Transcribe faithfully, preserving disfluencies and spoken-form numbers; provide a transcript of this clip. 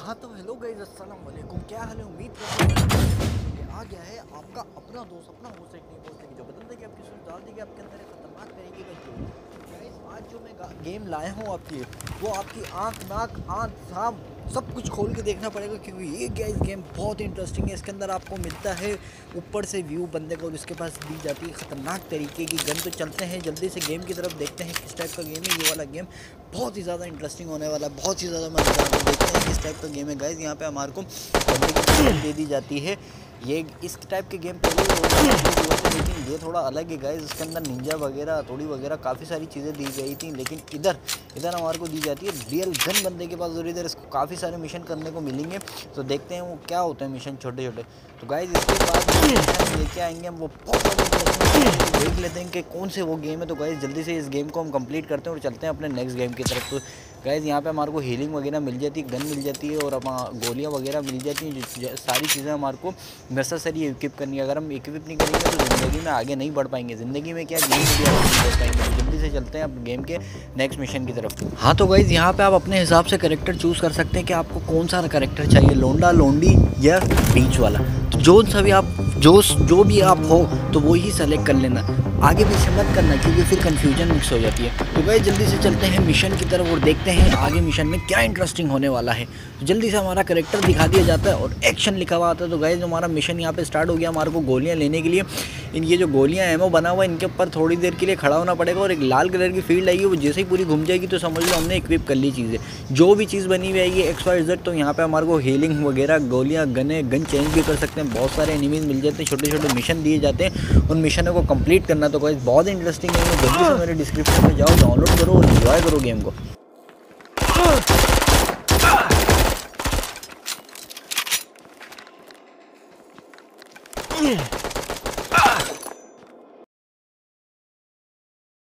हाँ तो hello guys, अस्सलाम वालेकुम। क्या हाल है? उम्मीद करता हूँ कि आ गया है आपका अपना दोस्त, अपना हो सकता है दोस्त की जो बदल देगी आपकी सोच, डाल देगी आपके अंदर एक खतरनाक तरीके का जोश। गाइस आज जो मैं गेम लाया हूँ आपकी, वो आपकी आंख नाक आंख सांप सब कुछ खोल के देखना पड़ेगा, क्योंकि ये गाइस गेम बहुत इंटरेस्टिंग है। इसके अंदर आपको मिलता है ऊपर से व्यू बंदे को, जिसके पास दी जाती है खतरनाक तरीके की गन। तो चलते हैं जल्दी से गेम की तरफ, देखते हैं किस टाइप का गेम है ये वाला गेम। बहुत ही ज़्यादा इंटरेस्टिंग होने वाला है, बहुत ही ज़्यादा मज़ेदार है। देखते हैं किस टाइप का गेम है गाइस। यहाँ पे हमारे को बंदे की गन दे दी जाती है। ये इस टाइप के गेम पहले ही होते हैं, लेकिन ये थोड़ा अलग है गाइस। इसके अंदर निंजा वगैरह थोड़ी वगैरह काफ़ी सारी चीज़ें दी गई थी, लेकिन इधर इधर हमारे को दी जाती है रियल गन बंदे के पास, और इधर इसको काफ़ी सारे मिशन करने को मिलेंगे। तो देखते हैं वो क्या होते हैं मिशन छोटे छोटे। तो गाइस इसके बाद लेके आएंगे हम वो बहुत सारे, देख लेते हैं कि कौन से वो गेम है। तो गाइस जल्दी से इस गेम को हम कंप्लीट करते हैं और चलते हैं अपने नेक्स्ट गेम की तरफ। तो गाइस यहाँ पे हमारे को हीलिंग वगैरह मिल जाती है, गन मिल जाती है और अब गोलियाँ वगैरह मिल जाती हैं। सारी चीज़ें हमारे को नेसेसरी इक्विप करनी है। अगर हम इक्विप नहीं करेंगे तो ज़िंदगी में आगे नहीं बढ़ पाएंगे, ज़िंदगी में क्या गेम में भी आगे नहीं बढ़ पाएंगे। तो जल्दी से चलते हैं अब गेम के नेक्स्ट मिशन की तरफ। हाँ तो गाइस यहाँ पे आप अपने हिसाब से करेक्टर चूज़ कर सकते हैं कि आपको कौन सा करेक्टर चाहिए, लोंडा लोंडी या बीच वाला। तो जो सभी आप जो जो भी आप हो तो वो ही सेलेक्ट कर लेना, आगे पीछे मत करना, क्योंकि फिर कंफ्यूजन मिक्स हो जाती है। तो गाइस जल्दी से चलते हैं मिशन की तरफ और देखते हैं आगे मिशन में क्या इंटरेस्टिंग होने वाला है। तो जल्दी से हमारा करेक्टर दिखा दिया जाता है और एक्शन लिखा हुआ आता है। तो गाइस हमारा मिशन यहाँ पे स्टार्ट हो गया। हमारे को गोलियाँ लेने के लिए इन ये जो गोलियाँ एमओ बना हुआ है, इनके ऊपर थोड़ी देर के लिए खड़ा होना पड़ेगा और एक लाल कलर की फील्ड आएगी, वो जैसे ही पूरी घूम जाएगी तो समझ लो हमने इक्विप कर ली चीज़ें। जो भी चीज़ बनी हुई आएगी एक्स वाई जेड, तो यहाँ पे हमारे को हीलिंग वगैरह गोलियाँ गने गन चेंज भी कर सकते हैं। बहुत सारे एनिमीज मिल जाते हैं, छोटे छोटे मिशन दिए जाते हैं, उन मिशनों को कंप्लीट करना। तो गाइस बहुत इंटरेस्टिंग है, जल्दी से मेरे डिस्क्रिप्शन में जाओ, डाउनलोड करो और एंजॉय करो गेम को।